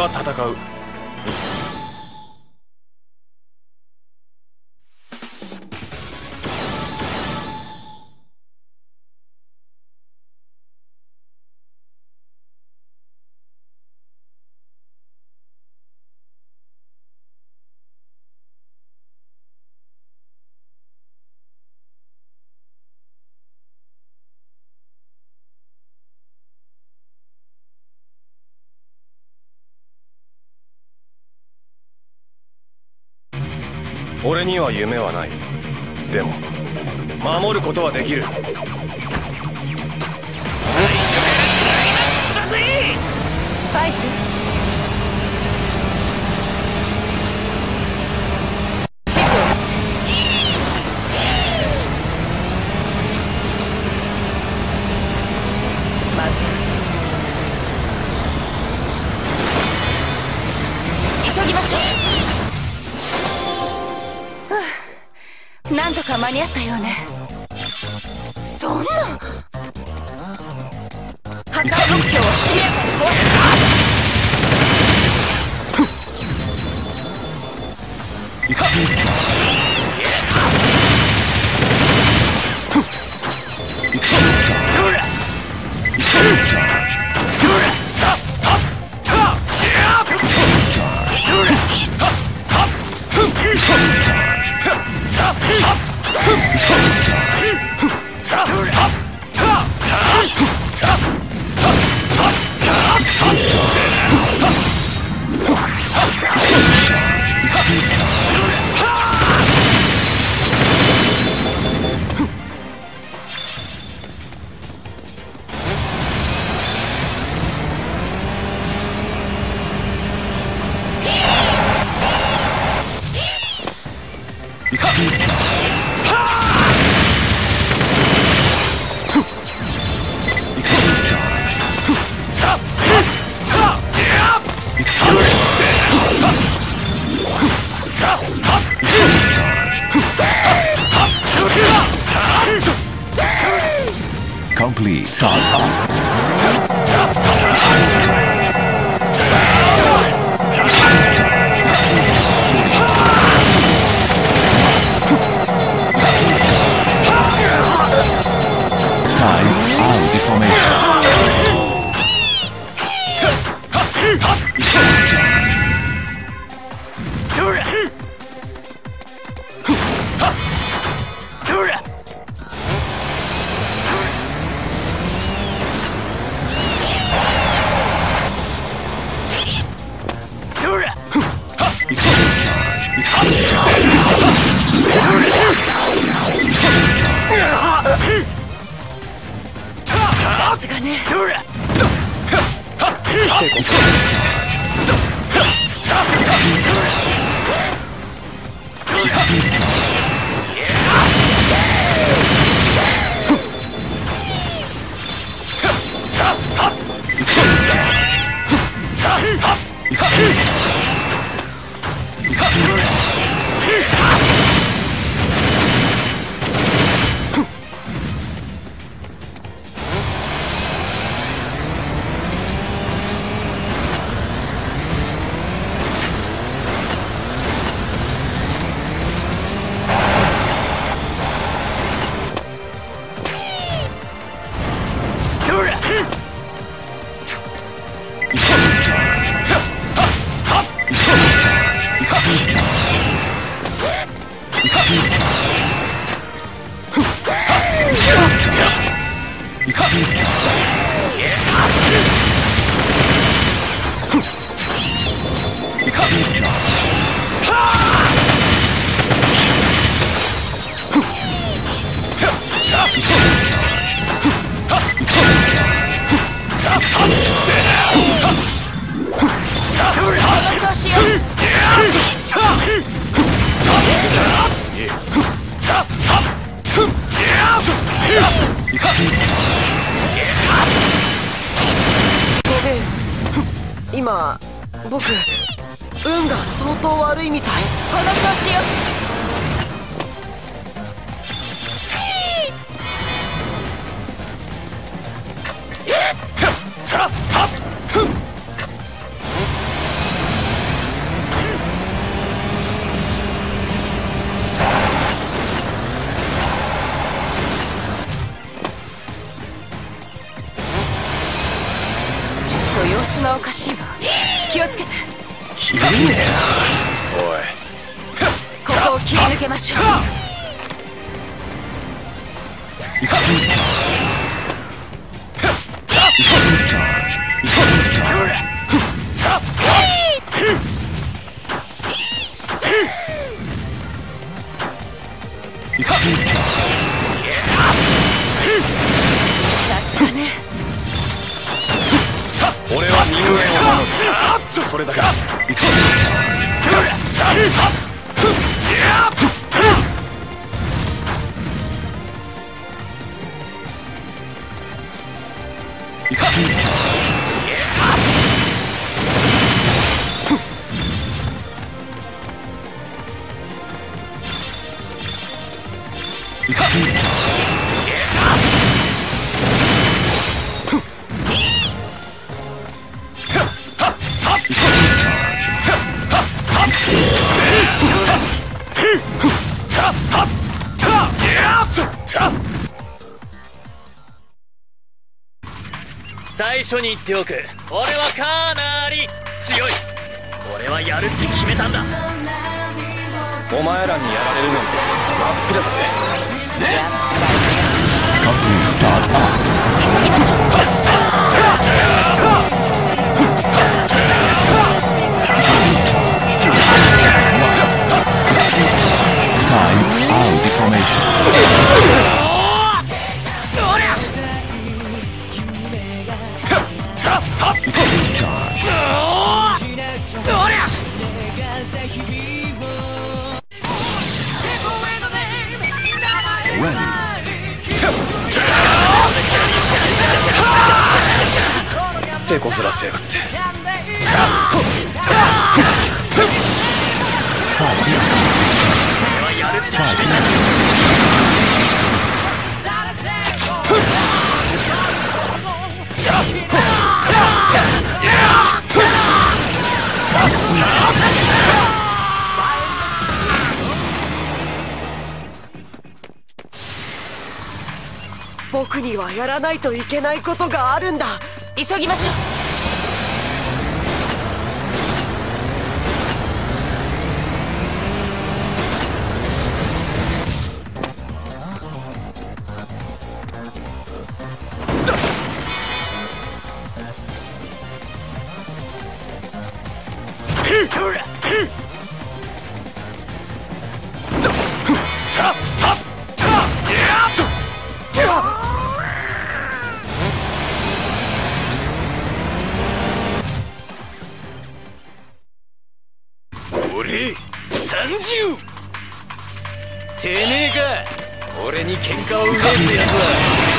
は戦う。俺には夢はない。でも守ることはできる。最初からクライマックスだぜ。 ファイスシソまずい急ぎましょう。なんとか間に合ったようね。そんな破壊目標を速やかに壊 Complete. Start up. Time out deformation. 今僕運が相当悪いみたい。 この調子よ。 様子がおかしいわ。気をつけて。 切れねえな。おい、 ここを切り抜けましょう。さすがね。 俺は人間を守る。それだけ。 最初に言っておく。俺はかなり強い。俺はやるって決めたんだ。 お前らにやられるなんて真っ平だぜ。 Company start up. 急ぎましょう。 Time out formation. Ready. 手こずらせやがって。 僕にはやらないといけないことがあるんだ。 急ぎましょう。 俺30。てめえか。俺に喧嘩を売れってやつは。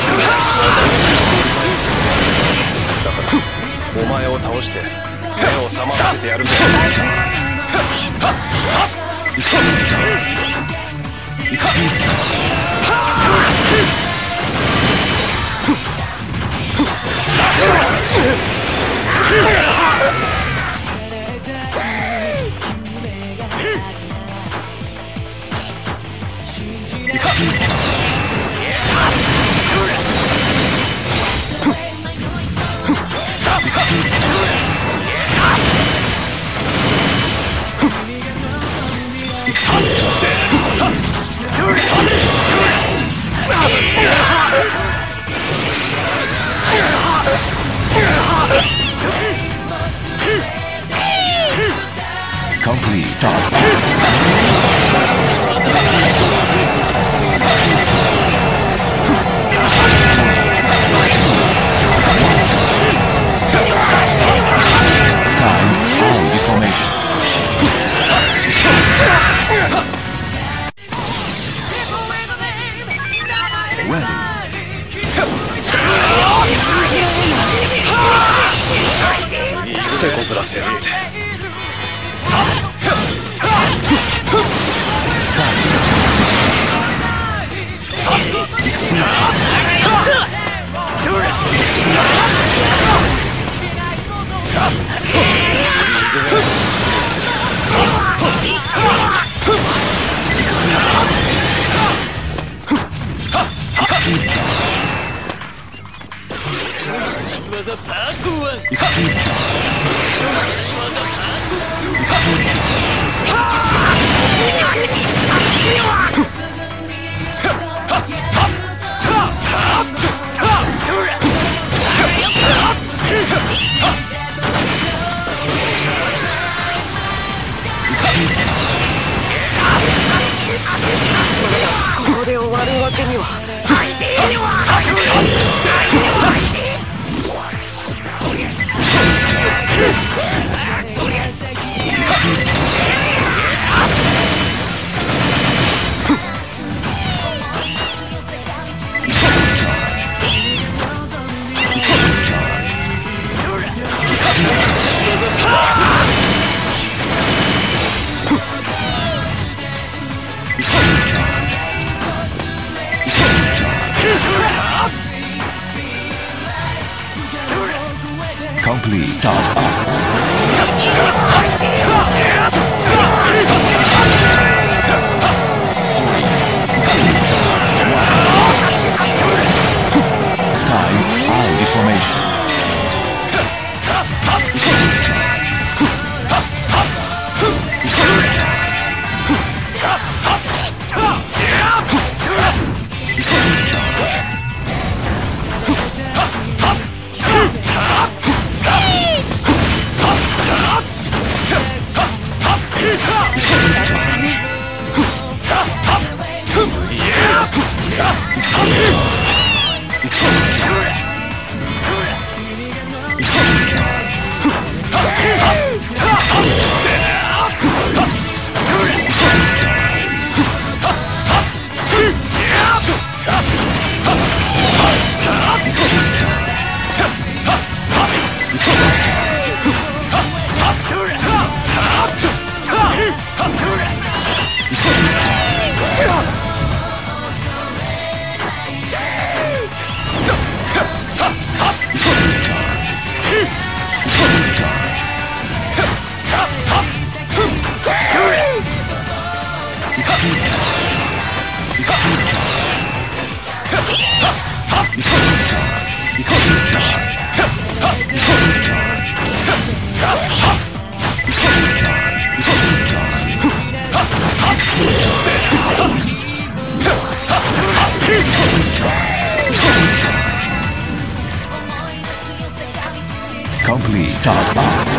だからお前を倒して目を覚まさせてやるぜ。 Company start. Time out formation. Ready. 手こずらせやがって。 は技パート1。 Extreme charge. ここで終わるわけには。 Complete. Start up. Time out formation. Complete. Start up.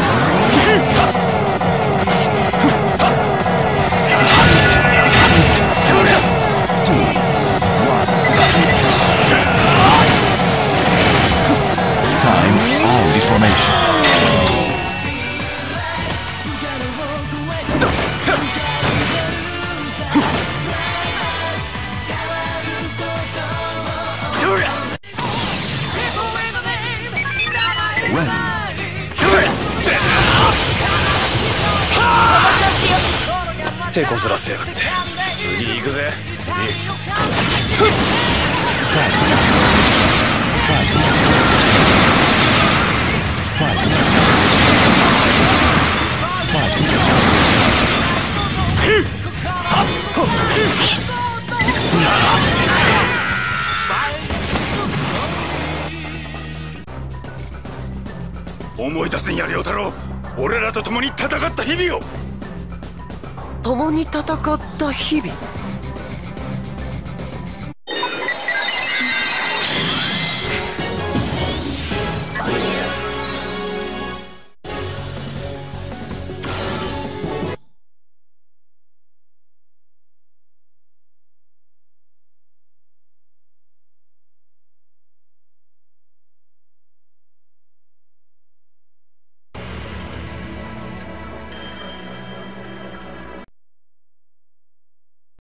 Ready. 手こずらせやがって次行くぜ思い出せんや良太郎俺らと共に戦った日々を共に戦った日々。